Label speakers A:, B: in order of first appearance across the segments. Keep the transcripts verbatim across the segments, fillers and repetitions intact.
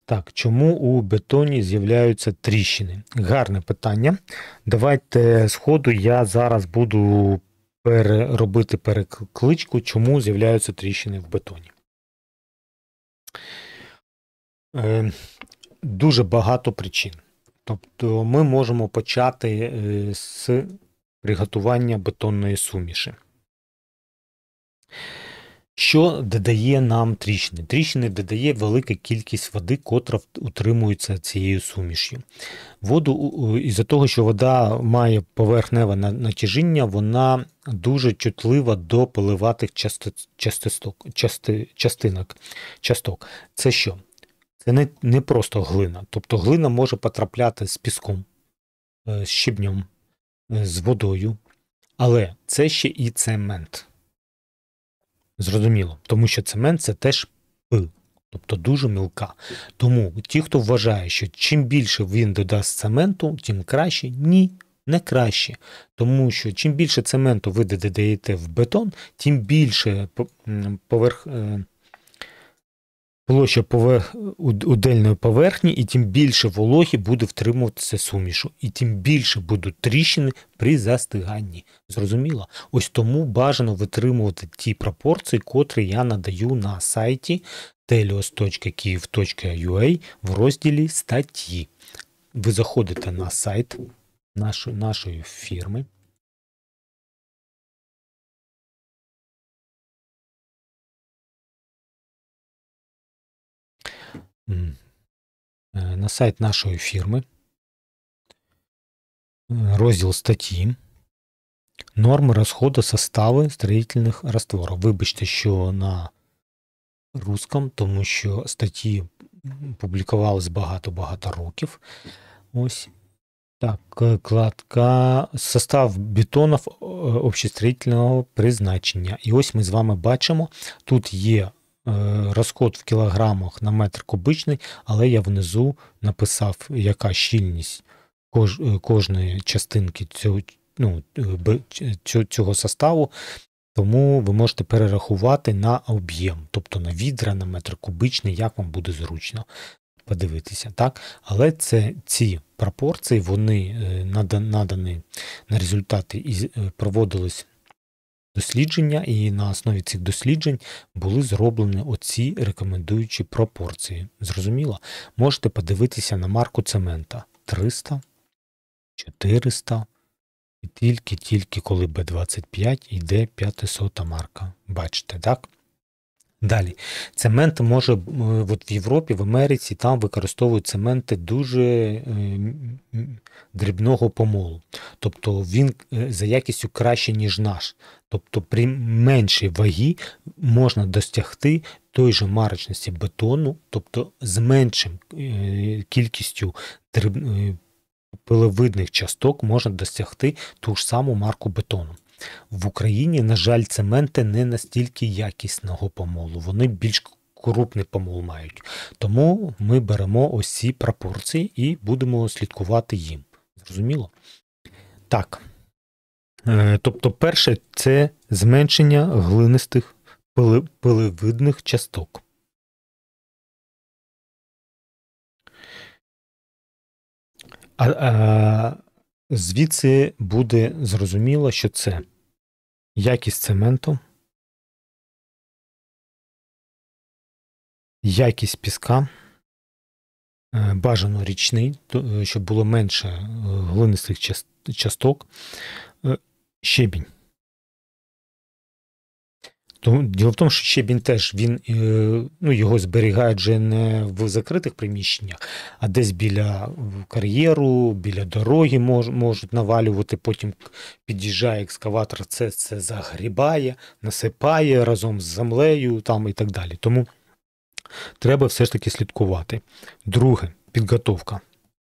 A: Так, чому у бетоні з'являються тріщини? Гарне питання. Давайте з ходу я зараз буду переробити перекличку, чому з'являються тріщини в бетоні. Е, дуже багато причин. Тобто ми можемо почати е, з приготування бетонної суміші. Що додає нам тріщини? Тріщини додає велика кількість води, котра утримується цією суміш'ю. Воду, із-за того, що вода має поверхневе натяжіння, вона дуже чутлива до поливатих частисток, части, частинок, часток. Це що? Це не, не просто глина. Тобто глина може потрапляти з піском, з щебнем, з водою, але це ще і цемент. Зрозуміло, тому що цемент – це теж пил, тобто дуже мілка. Тому ті, хто вважає, що чим більше він додасть цементу, тим краще – ні, не краще. Тому що чим більше цементу ви додаєте в бетон, тим більше поверх... площа поверх... удельної поверхні, і тим більше вологі буде втримуватися сумішу, і тим більше будуть тріщини при застиганні. Зрозуміло? Ось тому бажано витримувати ті пропорції, котрі я надаю на сайті telios точка kyiv точка ua в розділі статті. Ви заходите на сайт нашої, нашої фірми. На сайт нашої фірми, розділ статті, норми розходу состави строїтельних растворів. Вибачте, що на русском, тому що статті публікувались багато-багато років. Ось так, кладка состав бетонів общестроїтельного призначення. І ось ми з вами бачимо, тут є розход в кілограмах на метр кубичний, але я внизу написав, яка щільність кож, кожної частинки цього, ну, цього составу, тому ви можете перерахувати на об'єм, тобто на відра, на метр кубичний, як вам буде зручно подивитися. Так? Але це, ці пропорції, вони надані на результати і проводились дослідження, і на основі цих досліджень були зроблені оці рекомендуючі пропорції. Зрозуміло? Можете подивитися на марку цемента. триста, чотириста, і тільки-тільки коли Б двадцять п'ять йде п'ятисота марка. Бачите, так? Далі. Цемент може, от в Європі, в Америці, там використовують цементи дуже е, дрібного помолу. Тобто він за якістю краще, ніж наш. Тобто при меншій вагі можна досягти той же марочності бетону, тобто з меншим е, кількістю дріб, е, пиловидних часток можна досягти ту ж саму марку бетону. В Україні, на жаль, цементи не настільки якісного помолу, вони більш крупний помол мають. Тому ми беремо ось ці пропорції і будемо слідкувати їм. Зрозуміло? Так. Тобто перше – це зменшення глинистих пиловидних часток. А, а звідси буде зрозуміло, що це якість цементу, якість піска, бажано річний, щоб було менше глинистих часток, щебінь. Діло в тому, що щебінь теж, він, ну, його зберігають вже не в закритих приміщеннях, а десь біля кар'єру, біля дороги мож, можуть навалювати, потім під'їжджає екскаватор, це, це загрібає, насипає разом з землею там, і так далі. Тому треба все ж таки слідкувати. Друге, підготовка.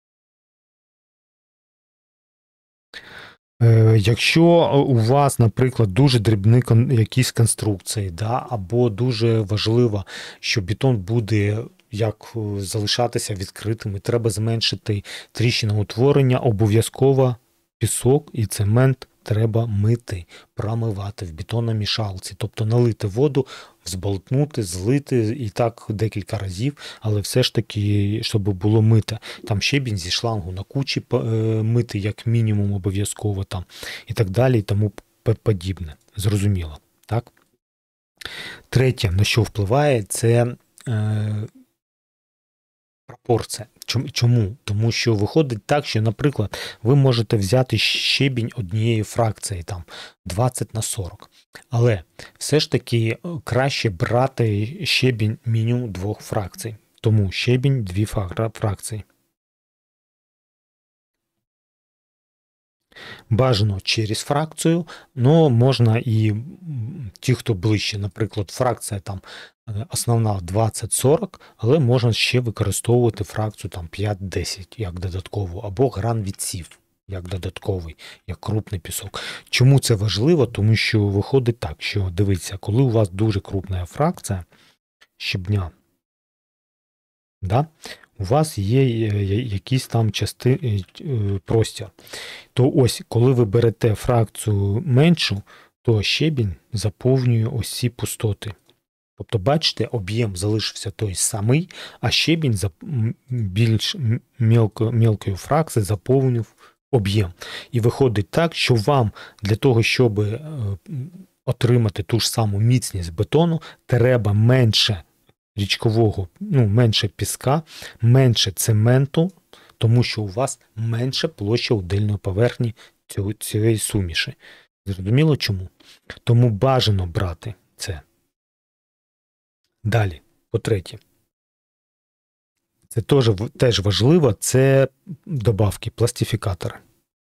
A: Якщо у вас, наприклад, дуже дрібні якісь конструкції, да, або дуже важливо, що бетон буде як залишатися відкритим, і треба зменшити тріщиноутворення, обов'язково пісок і цемент треба мити, промивати в бетономішалці. Тобто налити воду, взболтнути, злити і так декілька разів, але все ж таки, щоб було мите. Там щебінь зі шлангу на кучі мити, як мінімум обов'язково там і так далі, і тому подібне. Зрозуміло, так? Третє, на що впливає, це е, пропорція. Чому? Тому що виходить так, що, наприклад, ви можете взяти щебінь однієї фракції, там, двадцять на сорок. Але все ж таки краще брати щебінь мінімум двох фракцій. Тому щебінь дві фракції. Бажано через фракцію, але можна і ті, хто ближче, наприклад, фракція там основна двадцять сорок, але можна ще використовувати фракцію там п'ять десять як додаткову, або гран відсів як додатковий, як крупний пісок. Чому це важливо? Тому що виходить так, що, дивіться, коли у вас дуже крупна фракція щебня, да, у вас є якийсь там части, простір. То ось, коли ви берете фракцію меншу, то щебінь заповнює ось ці пустоти. Тобто, бачите, об'єм залишився той самий, а щебінь більш мілко, мілкою фракцією заповнив об'єм. І виходить так, що вам для того, щоб отримати ту ж саму міцність бетону, треба менше річкового, ну, менше піска, менше цементу, тому що у вас менше площа удільної поверхні цього, цієї суміші. Зрозуміло чому? Тому бажано брати це. Далі, по-третє, це теж, теж важливо, це добавки, пластифікатори.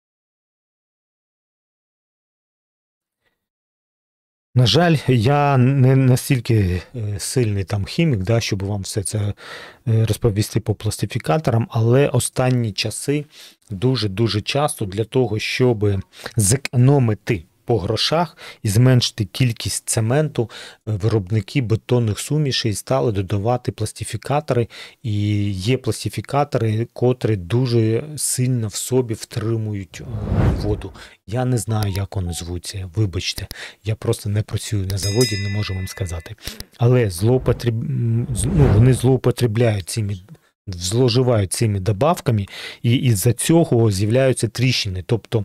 A: На жаль, я не настільки сильний там хімік, да, щоб вам все це розповісти по пластифікаторам, але останні часи дуже-дуже часто для того, щоб зекономити по грошах і зменшити кількість цементу, виробники бетонних сумішей стали додавати пластифікатори, і є пластифікатори, котрі дуже сильно в собі втримують воду. Я не знаю, як вони звуться, вибачте, я просто не працюю на заводі, не можу вам сказати. Але злоупотреб... ну, вони злоупотребляють цими, зловживають цими добавками, і із-за цього з'являються тріщини. Тобто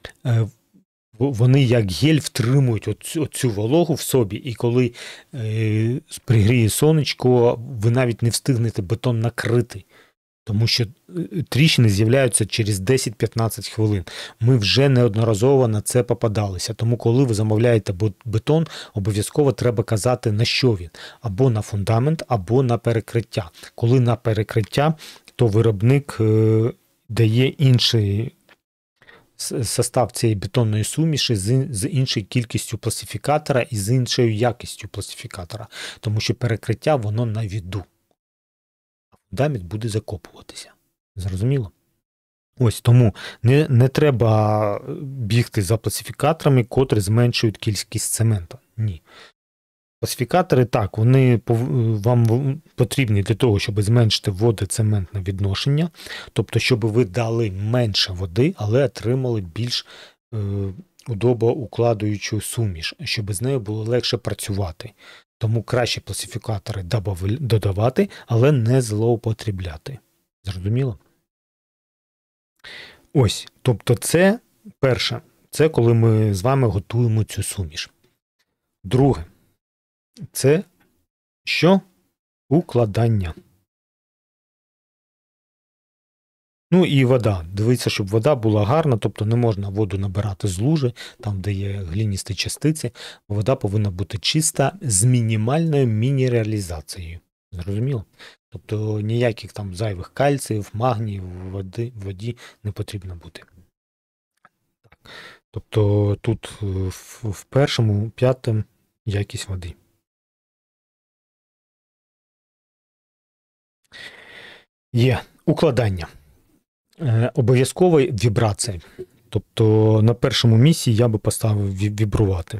A: вони як гель втримують оцю, оцю вологу в собі, і коли е, пригріє сонечко, ви навіть не встигнете бетон накрити, тому що тріщини з'являються через десять-п'ятнадцять хвилин. Ми вже неодноразово на це попадалися, тому коли ви замовляєте бетон, обов'язково треба казати, на що він. Або на фундамент, або на перекриття. Коли на перекриття, то виробник е, дає інший состав цієї бетонної суміші з, з іншою кількістю пластифікатора і з іншою якістю пластифікатора, тому що перекриття воно на віду, а фундамент буде закопуватися. Зрозуміло? Ось тому не, не треба бігти за пластифікаторами, котрі зменшують кількість цементу. Ні. Пластифікатори, так, вони вам потрібні для того, щоб зменшити водоцементне відношення, тобто, щоб ви дали менше води, але отримали більш е, удобоукладуючу суміш, щоб з нею було легше працювати. Тому краще пластифікатори додавати, але не злоупотребляти. Зрозуміло? Ось, тобто це перше, це коли ми з вами готуємо цю суміш. Друге. Це що? Укладання. Ну і вода. Дивіться, щоб вода була гарна, тобто не можна воду набирати з лужи, там, де є глиністі частиці. Вода повинна бути чиста з мінімальною мінералізацією. Зрозуміло? Тобто ніяких там зайвих кальціїв, магніїв в воді, в воді не потрібно бути. Так. Тобто тут в, в першому, п'ятому якість води. Є укладання. Е, обов'язково вібрація. Тобто на першому місці я би поставив вібрувати.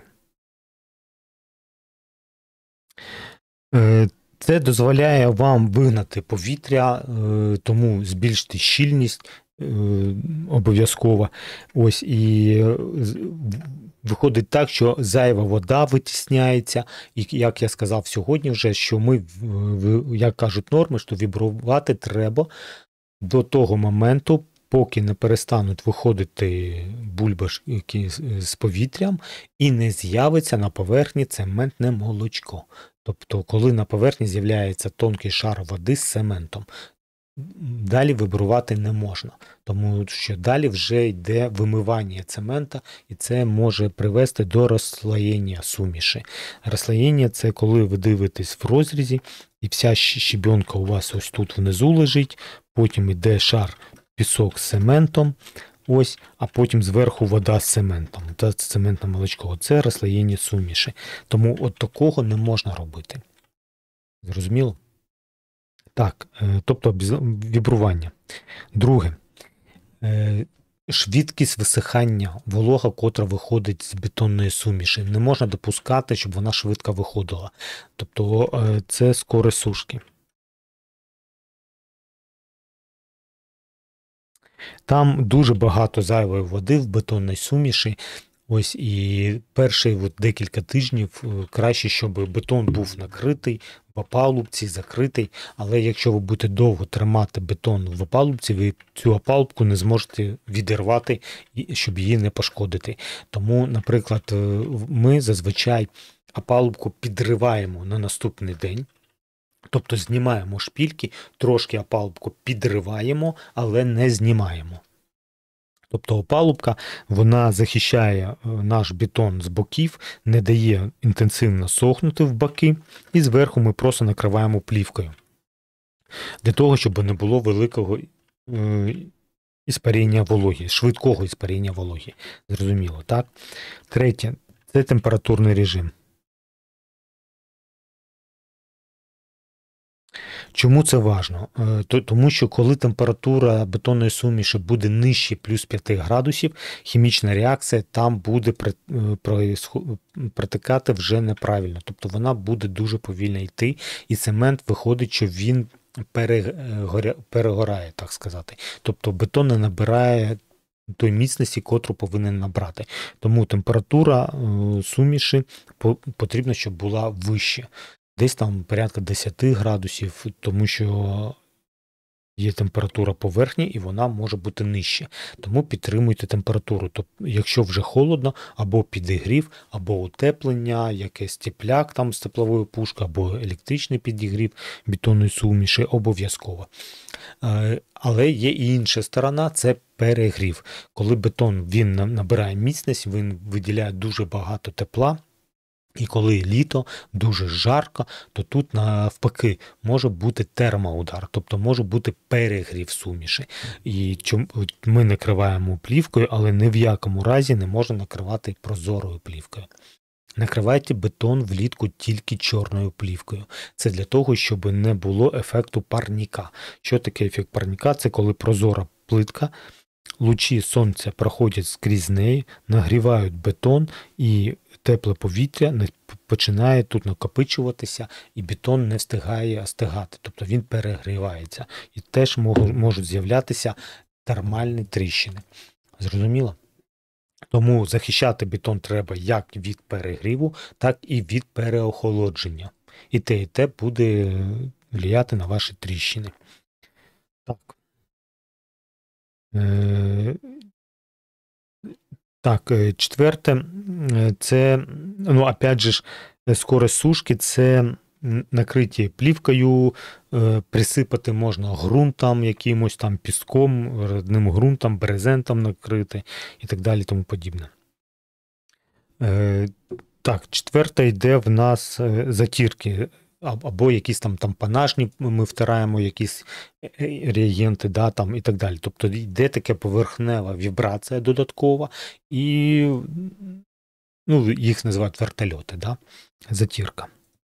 A: Е, це дозволяє вам вигнати повітря, е, тому збільшити щільність обов'язково. Ось, і виходить так, що зайва вода витісняється, і, як я сказав сьогодні вже, що ми, як кажуть норми, що вібрувати треба до того моменту, поки не перестануть виходити бульбашки з повітрям і не з'явиться на поверхні цементне молочко. Тобто, коли на поверхні з'являється тонкий шар води з цементом, далі вибрувати не можна, тому що далі вже йде вимивання цемента, і це може привести до розслоєння суміші. Розслоєння – це коли ви дивитесь в розрізі, і вся щебенка у вас ось тут внизу лежить, потім йде шар пісок з цементом, ось, а потім зверху вода з цементом, та цементне молочко. Це розслоєння суміші. Тому от такого не можна робити. Зрозуміло? Так, тобто вібрування. Друге. Швидкість висихання, волога, котра виходить з бетонної суміші. Не можна допускати, щоб вона швидко виходила. Тобто це скорость сушки. Там дуже багато зайвої води в бетонній суміші. Ось, і перші от декілька тижнів краще, щоб бетон був накритий в опалубці, закритий. Але якщо ви будете довго тримати бетон в опалубці, ви цю опалубку не зможете відірвати, щоб її не пошкодити. Тому, наприклад, ми зазвичай опалубку підриваємо на наступний день. Тобто знімаємо шпильки, трошки опалубку підриваємо, але не знімаємо. Тобто опалубка, вона захищає наш бетон з боків, не дає інтенсивно сохнути в боки, і зверху ми просто накриваємо плівкою. Для того, щоб не було великого е, іспаріння вологи, швидкого іспаріння вологи. Зрозуміло, так? Третє – це температурний режим. Чому це важливо? Тому що коли температура бетонної суміші буде нижче плюс п'ять градусів, хімічна реакція там буде протикати вже неправильно. Тобто вона буде дуже повільно йти, і цемент виходить, що він перегорає, так сказати. Тобто бетон не набирає той міцності, котру повинен набрати. Тому температура суміші потрібно, щоб була вища. Десь там порядка десять градусів, тому що є температура поверхні і вона може бути нижче. Тому підтримуйте температуру. Тобто, якщо вже холодно, або підігрів, або утеплення, якийсь тепляк там з тепловою пушкою, або електричний підігрів бетонної суміші, обов'язково. Але є і інша сторона – це перегрів. Коли бетон він набирає міцність, він виділяє дуже багато тепла, і коли літо, дуже жарко, то тут навпаки може бути термоудар, тобто може бути перегрів суміші. І ми накриваємо плівкою, але ні в якому разі не можна накривати прозорою плівкою. Накривайте бетон влітку тільки чорною плівкою. Це для того, щоб не було ефекту парніка. Що таке ефект парніка? Це коли прозора плитка, лучі сонця проходять скрізь неї, нагрівають бетон, і тепле повітря починає тут накопичуватися, і бетон не встигає остигати, тобто він перегрівається. І теж можуть з'являтися термальні тріщини. Зрозуміло? Тому захищати бетон треба як від перегріву, так і від переохолодження. І те, і те буде впливати на ваші тріщини. Так. Е- Так, четверте, це, ну, опять же, скорость сушки, це накриті плівкою, присипати можна ґрунтом, якимось там піском, родним ґрунтом, брезентом накрити і так далі, тому подібне. Так, четверте йде в нас затірки. Або якісь там тампонажні, ми втираємо якісь реагенти, да, там, і так далі. Тобто йде така поверхнева вібрація додаткова, і ну, їх називають вертольоти, да, затірка.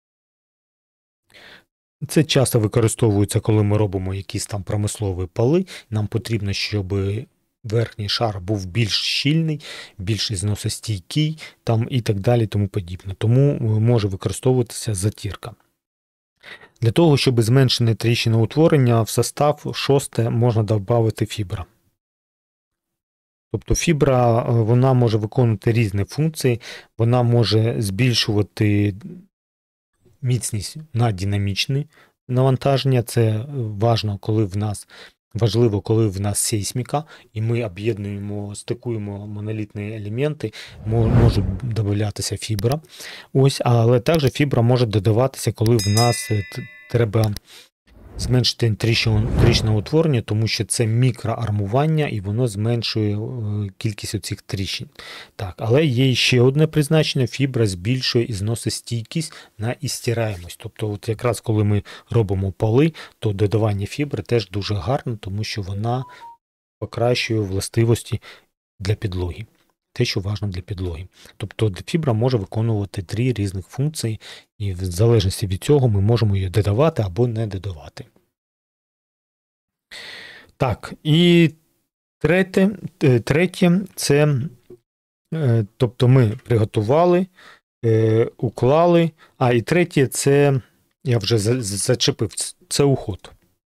A: Це часто використовується, коли ми робимо якісь там промислові поли. Нам потрібно, щоб верхній шар був більш щільний, більш зносостійкий, там, і так далі, тому подібне. Тому може використовуватися затірка. Для того, щоб зменшити тріщиноутворення, в состав шосте можна додати фібра. Тобто фібра, вона може виконувати різні функції, вона може збільшувати міцність на динамічне навантаження. Це важливо, коли в нас важливо, коли в нас сейсміка, і ми об'єднуємо, стикуємо монолітні елементи, може додаватися фібра. Ось, але також фібра може додаватися, коли в нас треба зменшити тріщне утворення, тому що це мікроармування і воно зменшує кількість оцих тріщин. Так, але є ще одне призначення: фібра збільшує і зносить стійкість на істираємость. Тобто от якраз коли ми робимо поли, то додавання фібри теж дуже гарно, тому що вона покращує властивості для підлоги. Те, що важливо для підлоги. Тобто фібра може виконувати три різних функції, і в залежності від цього ми можемо її додавати або не додавати. Так, і третє, третє це, тобто ми приготували, уклали, а і третє це, я вже зачепив, це уход.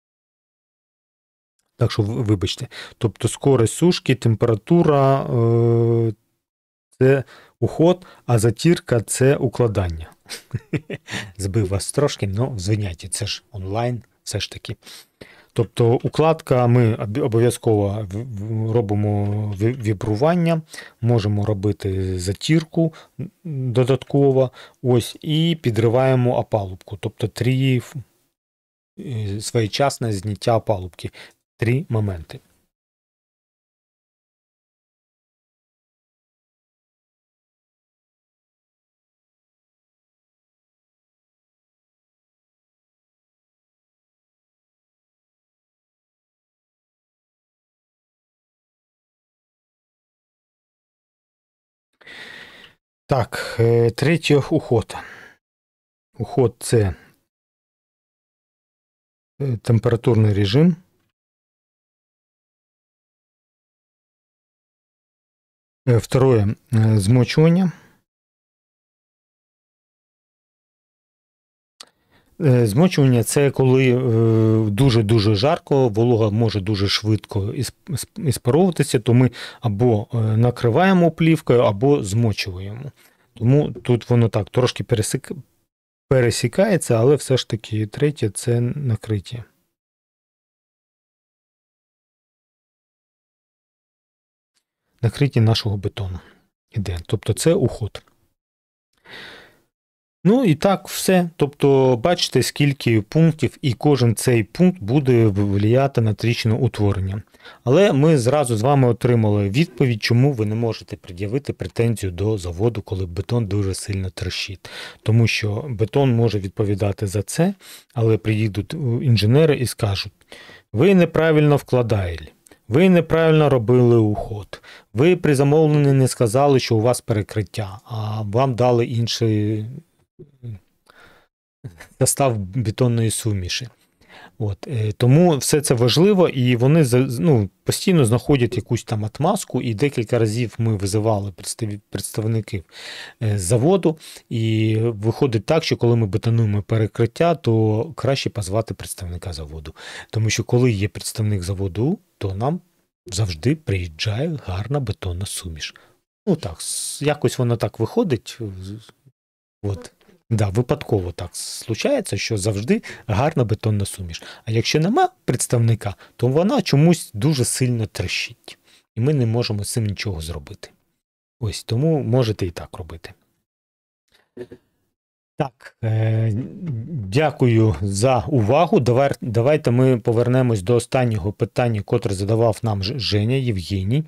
A: Так що, вибачте, тобто скорость сушки, температура – це уход, а затірка – це укладання. Збив вас трошки, але звиняйте, це ж онлайн все ж таки. Тобто укладка, ми обов'язково робимо вібрування, можемо робити затірку додатково, ось, і підриваємо опалубку. Тобто три своєчасне зняття опалубки. Три моменти. Так, третє – уход. Уход – це температурний режим. Второе – змочування. Змочування – це коли дуже-дуже жарко, волога може дуже швидко іспаровуватися, то ми або накриваємо плівкою, або змочуємо. Тому тут воно так трошки пересик... пересікається, але все ж таки третє – це накриття. Накриття нашого бетону іде. Тобто це уход. Ну і так все. Тобто бачите, скільки пунктів, і кожен цей пункт буде впливати на тріщину утворення. Але ми зразу з вами отримали відповідь, чому ви не можете пред'явити претензію до заводу, коли бетон дуже сильно тріщить. Тому що бетон може відповідати за це, але приїдуть інженери і скажуть: ви неправильно вкладаєте. Ви неправильно робили уход. Ви при замовленні не сказали, що у вас перекриття, а вам дали інший состав бетонної суміші. От. Тому все це важливо, і вони ну, постійно знаходять якусь там отмазку, і декілька разів ми визивали представників заводу, і виходить так, що коли ми бетонуємо перекриття, то краще позвати представника заводу. Тому що коли є представник заводу, то нам завжди приїжджає гарна бетонна суміш. Ну так, якось воно так виходить. От. Да, випадково так случається, що завжди гарна бетонна суміш. А якщо нема представника, то вона чомусь дуже сильно тріщить. І ми не можемо з цим нічого зробити. Ось, тому можете і так робити. Так, е- дякую за увагу. Давай, давайте ми повернемось до останнього питання, котре задавав нам Женя Євгеній.